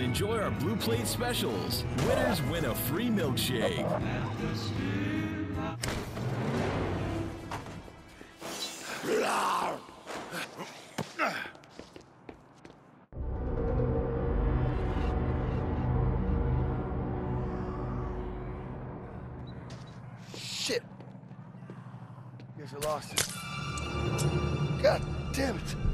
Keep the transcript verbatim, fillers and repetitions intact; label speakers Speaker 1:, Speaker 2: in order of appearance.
Speaker 1: and enjoy our Blue Plate specials. Winners win a free milkshake.
Speaker 2: Shit. Guess I lost it. God damn it.